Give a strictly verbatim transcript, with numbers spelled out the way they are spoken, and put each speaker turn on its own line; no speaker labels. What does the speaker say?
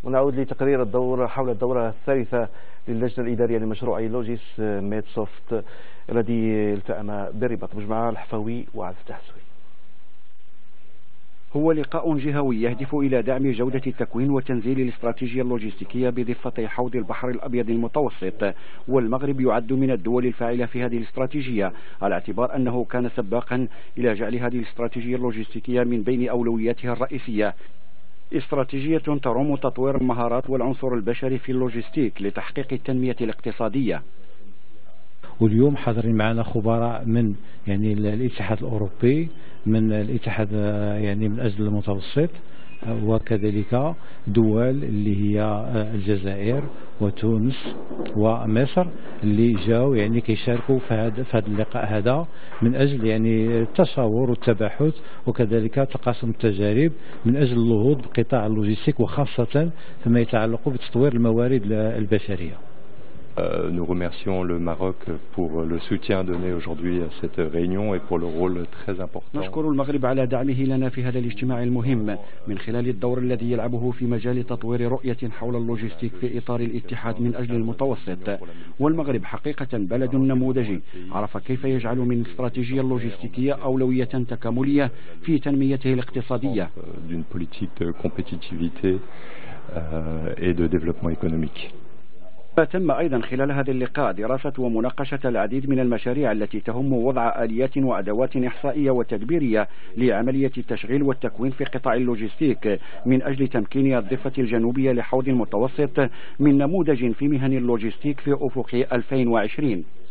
ونعود لتقرير الدور حول الدورة الثالثة للجنة الإدارية لمشروع لوجيس ميد سوفت الذي التأم برباط. مجمع الحفاوي وعبد الفتاح السوي.
هو لقاء جهوي يهدف إلى دعم جودة التكوين وتنزيل الاستراتيجية اللوجستيكية بضفة حوض البحر الأبيض المتوسط، والمغرب يعد من الدول الفاعلة في هذه الاستراتيجية على اعتبار أنه كان سباقا إلى جعل هذه الاستراتيجية اللوجستيكية من بين أولوياتها الرئيسية. استراتيجية تروم تطوير المهارات والعنصر البشري في اللوجستيك لتحقيق التنمية الاقتصادية.
واليوم حاضرين معنا خبراء من يعني الاتحاد الأوروبي، من الاتحاد يعني من أجل المتوسط، وكذلك دول اللي هي الجزائر وتونس ومصر اللي جاوا يعني كيشاركوا في هذا في هذا اللقاء هذا من أجل يعني التشاور والتباحث وكذلك تقاسم التجارب من أجل النهوض بقطاع اللوجستيك وخاصة فيما يتعلق بتطوير الموارد البشرية.
Nous remercions le Maroc pour le soutien donné aujourd'hui à cette réunion et pour le rôle très important.
نشكر المغرب على دعمه لنا في هذا الاجتماع المهم من خلال الدور الذي يلعبه في مجال تطوير رؤية حول اللوجستيك في إطار الاتحاد من أجل المتوسط. والمغرب حقيقة بلد نموذجي عرف كيف يجعل من الاستراتيجية اللوجستيكية أولوية تكاملية في تنميته الاقتصادية.
D'une politique de compétitivité et de développement économique.
تم أيضا خلال هذا اللقاء دراسة ومناقشة العديد من المشاريع التي تهم وضع آليات وأدوات إحصائية وتدبيرية لعملية التشغيل والتكوين في قطاع اللوجستيك من أجل تمكين الضفة الجنوبية لحوض المتوسط من نموذج في مهن اللوجستيك في أفق ألفين وعشرين.